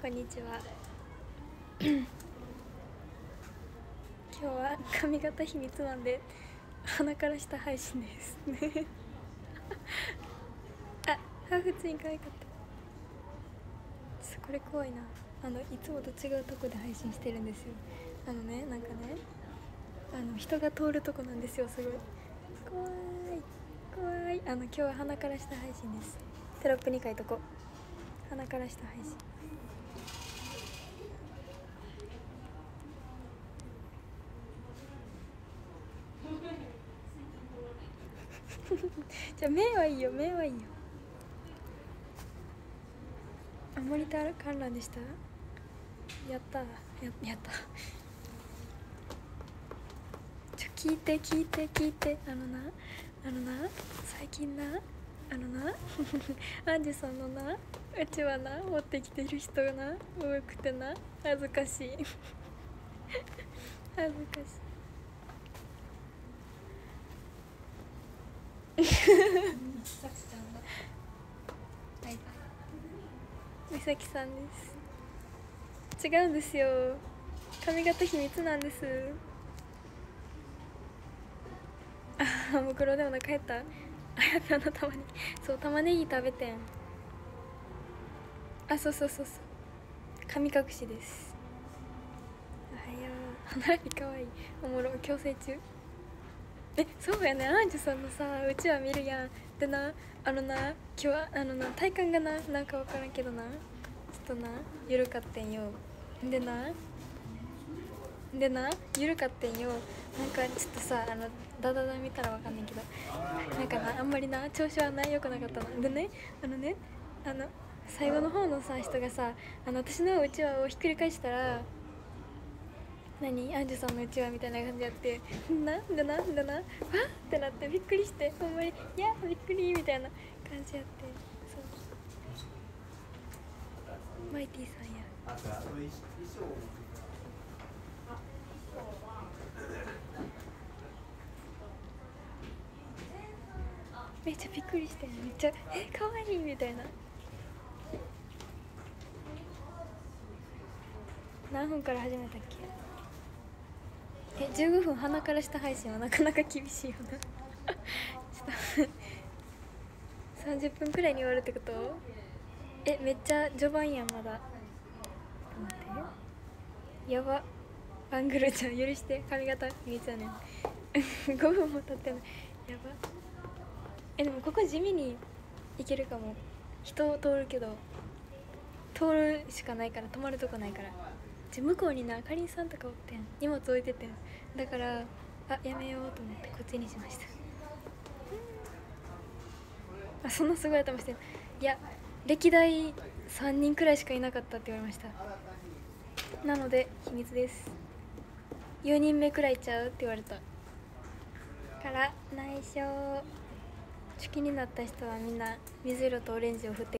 こんにちは。今日は髪型秘密なんで鼻から下配信ですね。あ、普通に可愛かった。これ怖いな。いつもと違うとこで配信してるんですよ。なんかね、人が通るとこなんですよ。すごい怖い。今日は鼻から下配信です。テロップに書いとこ。鼻から下配信。じゃあ目はいいよ。あ、モニター観覧でした。やった聞いて最近なアンジュさんのな、うちはな持ってきてる人がな多くてな、恥ずかしい。美咲さんです。違うんですよ、髪型秘密なんです。あ、もくろでお腹減った。あ、やったな、たまにそう、玉ねぎ食べてん。あ、そう神隠しです。おはよう。歯並びかわいい。おもろ、矯正中。そうやね、アンジュさんのさうちわ見るやん。でな、今日は体幹がなんか分からんけどな、ちょっとな緩かってんよ。でな緩かってんよ。なんかちょっとさ、ダ見たらわかんないけど、なんかな、あんまりな調子は良くなかったのでね。最後の方のさ人がさ、私のうちわをひっくり返したら、アンジュさんのうちわみたいな感じやって、なんだわーってなって、びっくりして、ほんまにいやびっくりみたいな感じやって。そう、マイティさんや。めっちゃびっくりして、めっちゃかわいいみたいな。何分から始めたっけ。15分鼻から下配信はなかなか厳しいよな。ちょっと30分くらいに終わるってこと。めっちゃ序盤やん、まだ。待って、やば、アングルちゃん許して、髪型秘密やねん。5分も経ってない、やば。でもここ地味に行けるかも。人通るけど、通るしかないから、止まるとこないから。向こうになかりんさんとかおってん、荷物置いててん。だから、やめようと思ってこっちにしました。そんなすごい頭してる。いや、歴代3人くらいしかいなかったって言われました。なので秘密です。4人目くらいちゃうって言われたから内緒。気になった人はみんな水色とオレンジを振って